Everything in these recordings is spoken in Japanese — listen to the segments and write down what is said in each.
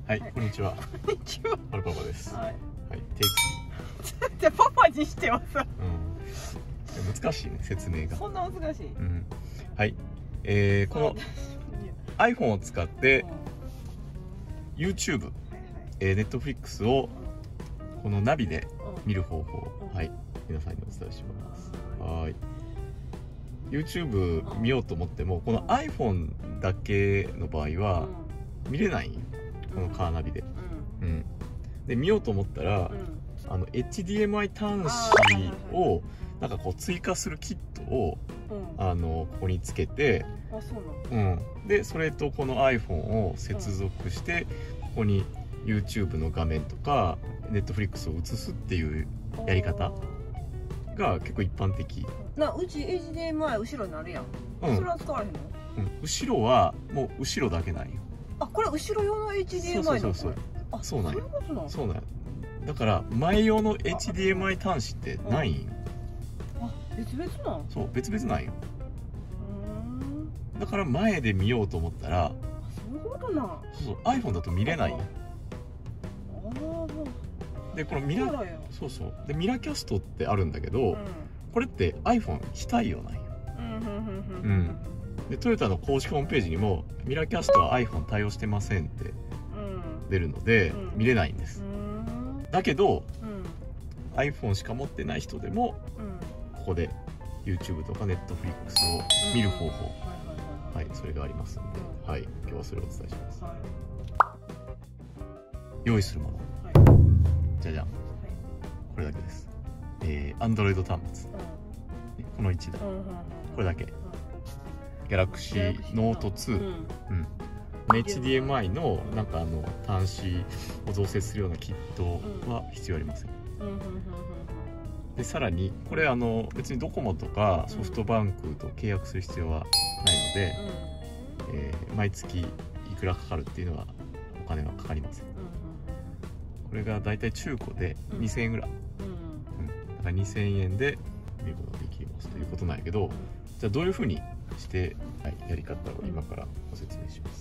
はい、こんにちは。 こんにちは。 はるパパです。 はい。 はい、テイクじゃパパにしてはさ。 難しいね、説明が。 そんな難しい。 はい、この iPhone を使って YouTube、Netflix をこのナビで見る方法、はい、皆さんにお伝えします。はい。YouTube 見ようと思っても、この iPhone だけの場合は見れないんよ。このカーナビで。で見ようと思ったら、HDMI 端子をなんかこう追加するキットをここにつけて、でそれとこの iPhone を接続して、ここに YouTube の画面とか Netflix を映すっていうやり方が結構一般的。 うち HDMI 後ろになるやん。それは使われへんの？ 後ろはもう後ろだけなんよ。 あ、これ後ろ用の HDMI の？ そうなんよ。そうなんよ。だから前用の HDMI 端子ってないんよ。 あ、別々なん？ そう、別々なんよ。だから前で見ようと思ったら、 そういうことな。 そう、iPhone だと見れないよ。でこのミラでミラキャストってあるんだけど、これって iPhone 非対応なんよ。でトヨタの公式ホームページにもミラキャストは iPhone 対応してませんって出るので見れないんです。だけど iPhone しか持ってない人でもここで YouTube とか Netflix を見る方法、はい、それがありますので、はい、今日はそれをお伝えします。用意するもの、じゃじゃん、これだけです。Android 端末、この1台、これだけ。Galaxy Note 2、HDMI のなんか端子を増設するようなキットは必要ありません。でさらにこれ別にドコモとかソフトバンクと契約する必要はないので、毎月いくらかかるっていうのはお金はかかりません。これがだいたい中古で2000円ぐらい、だから2000円で見ることができますということなんやけど、じゃあどういうふうにして、やり方を今からご説明します。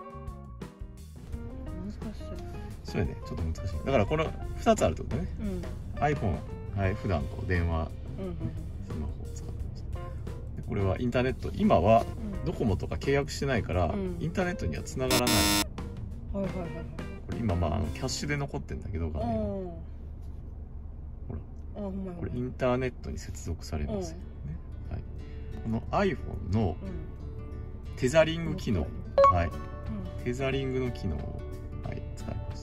難しい。 そうやね、ちょっと難しい。だからこの2つあるってことね。iPhone、普段こう電話、スマホを使ってます。でこれはインターネット、今はドコモとか契約してないから、インターネットには繋がらない。これ今キャッシュで残ってるんだけど、画面はほら、これインターネットに接続されますよね。この iPhone のテザリング機能、テザリングの機能を、使います。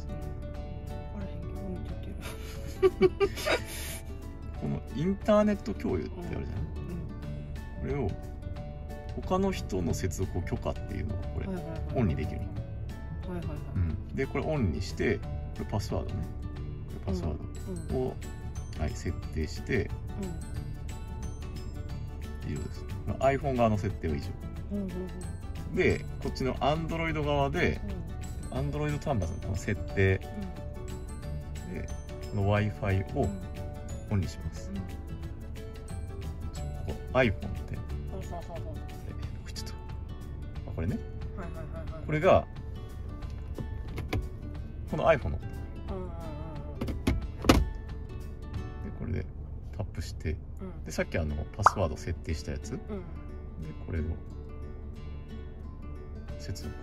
このインターネット共有ってあるじゃん。これを他の人の接続を許可っていうのをこれオンにできる。でこれオンにして、これパスワードね。これパスワードを、設定して。以上です。iPhone 側の設定は以上。でこっちの Android 側で、Android 端末のこの設定でこの Wi-Fi をオンにします。ここ iPhone ってちょっとこれね、これがこの iPhone のことで、これでタップして、でさっきパスワード設定したやつ、でこれを接続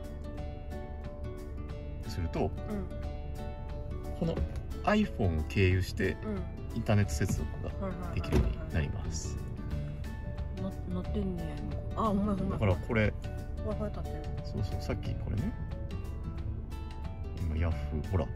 すると、この iPhone を経由してインターネット接続ができるようになります。 なってんねや。あ、ほんまやほんまや。 だからこれ Wi-Fi 立ってる。 そうそう、さっきこれね、今 Yahoo ほら、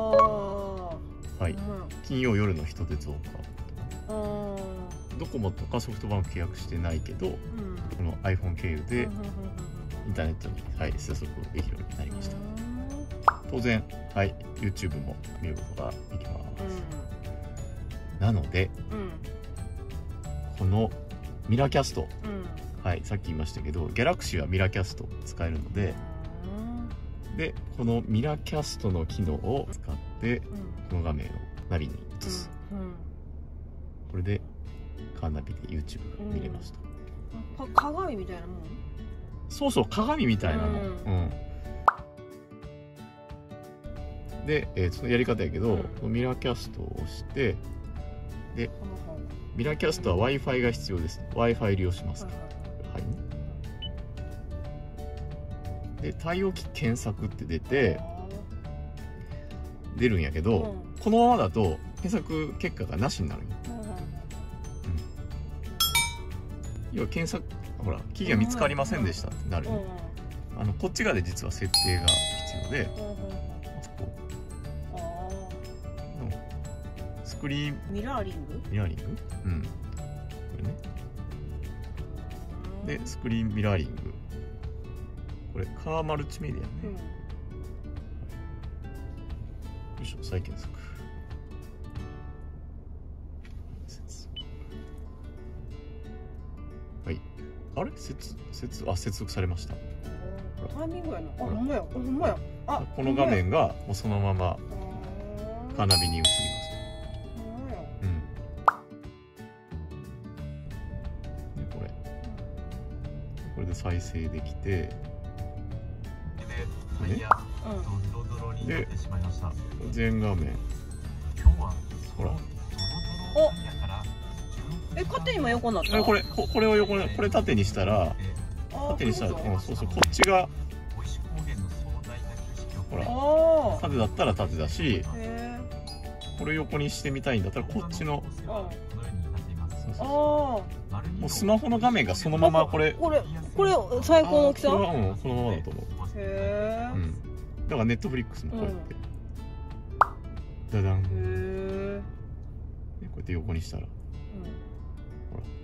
金曜夜の人手増加、ドコモとかソフトバンク契約してないけど、この iPhone 経由でインターネットに、接続できるようになりました。当然、YouTube も見ることができます。なので、このミラキャスト、さっき言いましたけど、Galaxy はミラキャスト使えるので、でこのミラキャストの機能を使って、この画面をナビに移す。これでカーナビで YouTube が見れますと。 鏡みたいなもん？ そうそう、鏡みたいなの。 で、そのやり方やけど、ミラーキャストを押して、でミラーキャストは Wi-Fi が必要です。 Wi-Fi 利用しますか。はい、で対応機検索って出るんやけど、このままだと検索結果がなしになるんよ。要は検索ほらキーが見つかりませんでしたってなるよ。こっち側で実は設定が必要で、スクリーンミラーリング、 これね。でスクリーンミラーリング、これカーマルチメディアね。よいしょ、再検索。はい、あれ接続されました。 タイミングやな。あ、ほんまや、ほんまや。あ、この画面がもうそのままカーナビに移ります。これで再生できて、で全画面、ほら、 勝手に今横になった。 これを横に、これ縦にしたら、そうそう、こっちがほら縦だったら縦だし、これ横にしてみたいんだったらこっちの、もうスマホの画面がそのままこれ最高の大きさ。 このままだと思う。だからネットフリックスもこうやってダダン、こうやって横にしたら、ほら、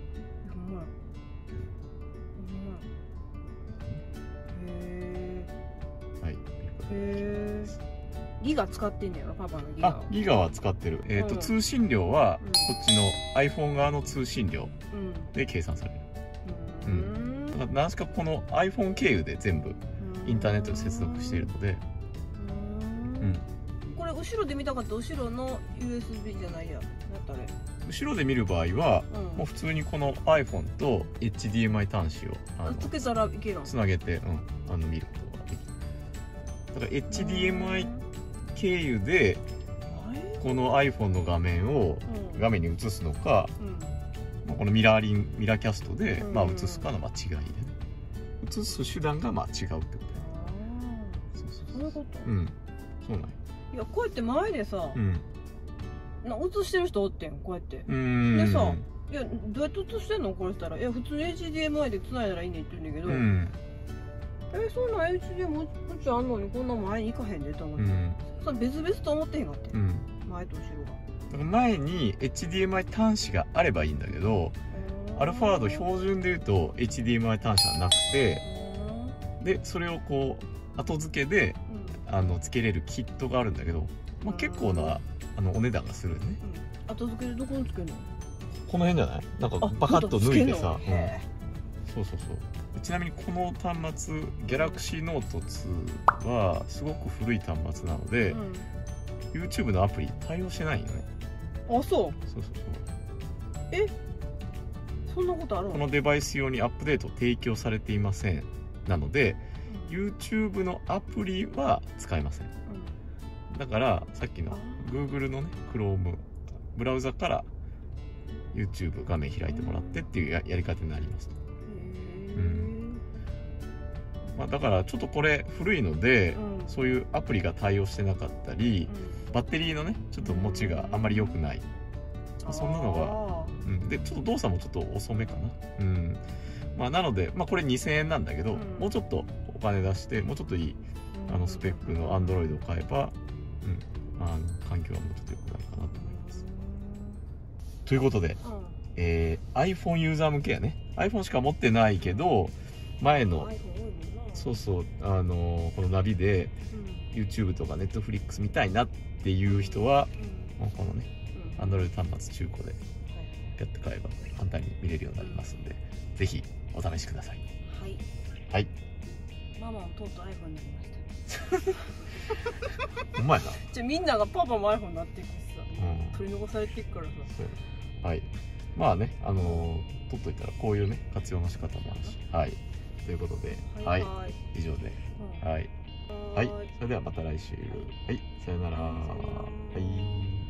はい、 ギガ使ってんねやろ、パパのギガ。 あ、ギガは使ってる。通信料はこっちの iPhone 側の通信料で計算される。だから何しかこの iPhone 経由で全部インターネットに接続しているので、 これ後ろで見たかった。後ろの USB じゃないや、なんだあれ。 後ろで見る場合は、もう普通にこの iPhone と HDMI 端子をつけたらいけるの。 つなげて、見ることができる。だから HDMI 経由でこの iPhone の画面を画面に映すのか、このミラーキャストで映すかの違いでね、映す手段が違うってこと。 そういうこと。 そうなんや。 いや、こうやって前でさ、映してる人おってん、こうやって。でさ、いや、どうやって映してんのこれしたら、いや、普通に HDMI で繋いだらいいねって言うんだけど、そんな HDMI うちあんのにこんな前に行かへんでと思って、それ別々と思ってへんかって、前と後ろが。 だから前に HDMI 端子があればいいんだけど、アルファード標準でいうと HDMI 端子はなくて、でそれをこう後付けで付けれるキットがあるんだけど、結構なお値段がするよね。 後付けでどこにつけるの？ この辺じゃない？なんかバカッと抜いてさ。そうそうそう。ちなみにこの端末 Galaxy Note 2はすごく古い端末なので、YouTube のアプリ対応してないよね。 あ、そう。 そう。 そんなことあるの？ このデバイス用にアップデート提供されていません。なので、YouTube のアプリは使えません。だからさっきの Google のね Chrome ブラウザから YouTube 画面開いてもらってっていうやり方になります。だからちょっとこれ古いので、そういうアプリが対応してなかったり、バッテリーのねちょっと持ちがあんまり良くない、そんなのが、でちょっと動作もちょっと遅めかな。なので、これ2000円なんだけど、もうちょっとお金出してもうちょっといいスペックの Android を買えば、環境はもうちょっと良くなるかなと思います。ということで、iPhone ユーザー向けやね。 iPhone しか持ってないけど前のこのナビで YouTube とか Netflix 見たいなっていう人は、このね Android 端末中古でやって買えば簡単に見れるようになりますんで、ぜひお試しください。はい。 ママもとうとう iPhone になりました。 うまいな。 みんながパパも iPhone になっていくしさ、取り残されていくからさ。 はい。取っといたらこういうね活用の仕方もあるし。はい。ということで、以上で、はい。 それではまた来週。はい、さよなら。はい。